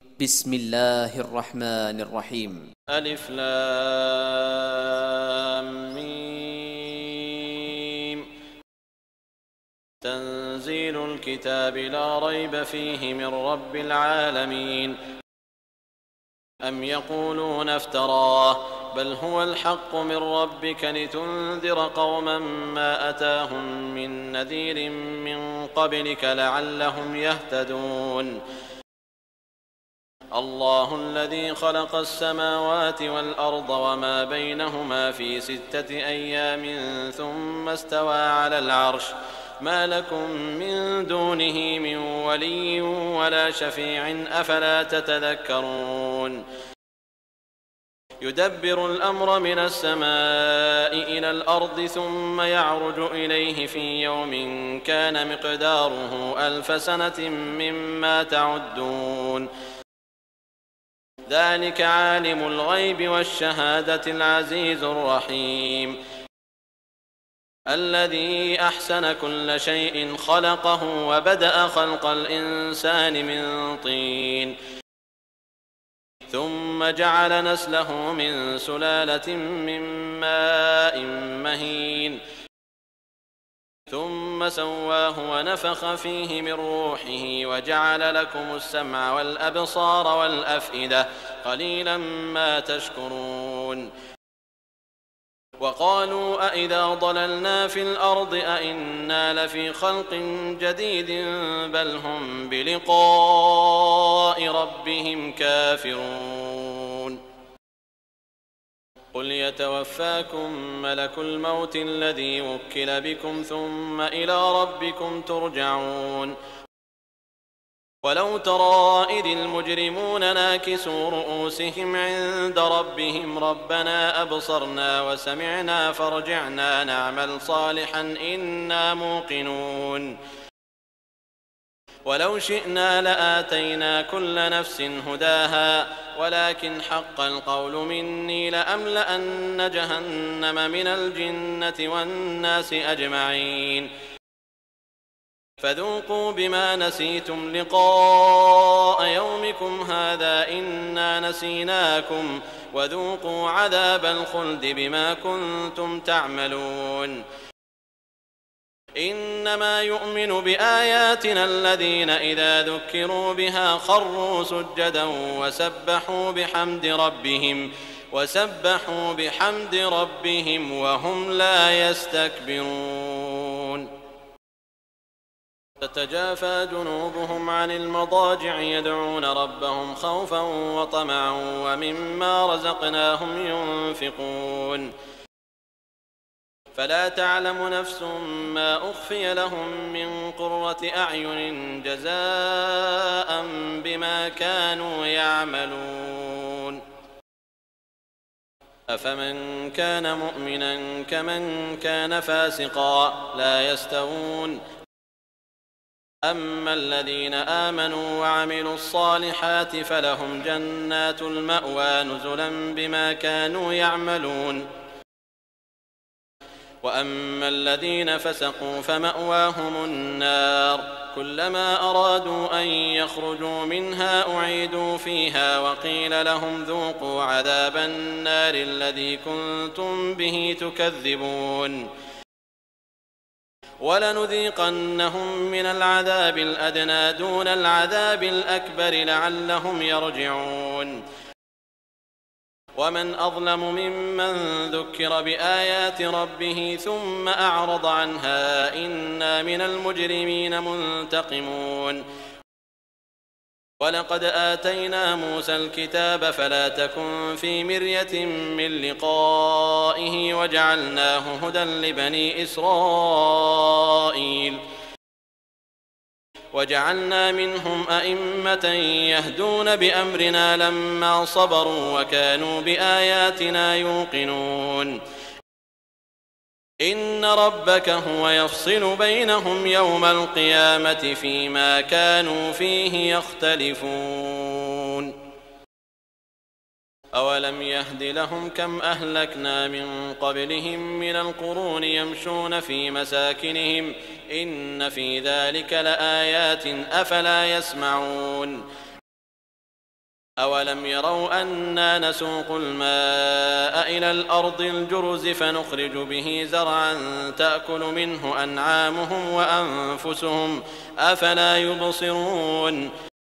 بسم الله الرحمن الرحيم. ألف لام ميم. تنزيل الكتاب لا ريب فيه من رب العالمين. أم يقولون افتراه بل هو الحق من ربك لتنذر قوما ما أتاهم من نذير من قبلك لعلهم يهتدون. الله الذي خلق السماوات والأرض وما بينهما في 6 أيام ثم استوى على العرش ما لكم من دونه من ولي ولا شفيع أفلا تتذكرون. يدبر الأمر من السماء إلى الأرض ثم يعرج إليه في يوم كان مقداره 1000 سنة مما تعدون. ذلك عالم الغيب والشهادة العزيز الرحيم. الذي أحسن كل شيء خلقه وبدأ خلق الإنسان من طين ثم جعل نسله من سلالة من ماء مهين ثم سواه ونفخ فيه من روحه وجعل لكم السمع والأبصار والأفئدة قليلا ما تشكرون. وقالوا أإذا ضللنا في الأرض أإنا لفي خلق جديد بل هم بلقاء ربهم كافرون. قل يتوفاكم ملك الموت الذي وكل بكم ثم إلى ربكم ترجعون. ولو ترى إذ المجرمون ناكسوا رؤوسهم عند ربهم ربنا أبصرنا وسمعنا فارجعنا نعمل صالحا إنا موقنون. ولو شئنا لآتينا كل نفس هداها ولكن حق القول مني لأملأن جهنم من الجنة والناس أجمعين. فذوقوا بما نسيتم لقاء يومكم هذا إنا نسيناكم وذوقوا عذاب الخلد بما كنتم تعملون. إنما يؤمن بآياتنا الذين إذا ذكروا بها خروا سجدا وسبحوا بحمد ربهم وهم لا يستكبرون. تتجافى جنوبهم عن المضاجع يدعون ربهم خوفا وطمعا ومما رزقناهم ينفقون. فلا تعلم نفس ما أخفي لهم من قرة أعين جزاء بما كانوا يعملون. أفمن كان مؤمنا كمن كان فاسقا لا يستوون. أما الذين آمنوا وعملوا الصالحات فلهم جنات المأوى نزلا بما كانوا يعملون. وأما الذين فسقوا فمأواهم النار كلما أرادوا أن يخرجوا منها أعيدوا فيها وقيل لهم ذوقوا عذاب النار الذي كنتم به تكذبون. ولنذيقنهم من العذاب الأدنى دون العذاب الأكبر لعلهم يرجعون. ومن أظلم ممن ذكر بآيات ربه ثم أعرض عنها إنا من المجرمين منتقمون. ولقد آتينا موسى الكتاب فلا تكن في مرية من لقائه وجعلناه هدى لبني إسرائيل. وجعلنا منهم أئمة يهدون بأمرنا لما صبروا وكانوا بآياتنا يوقنون. إن ربك هو يفصل بينهم يوم القيامة فيما كانوا فيه يختلفون. أولم يهد لهم كم أهلكنا من قبلهم من القرون يمشون في مساكنهم إن في ذلك لآيات أفلا يسمعون. أولم يروا أنا نسوق الماء إلى الأرض الجرز فنخرج به زرعا تأكل منه أنعامهم وأنفسهم أفلا يبصرون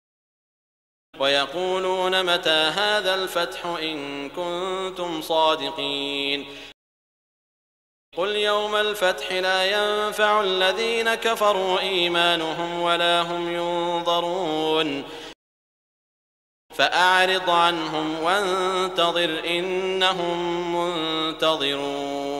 ويقولون متى هذا الفتح إن كنتم صادقين قل يوم الفتح لا ينفع الذين كفروا إيمانهم ولا هم ينظرون فأعرض عنهم وانتظر إنهم منتظرون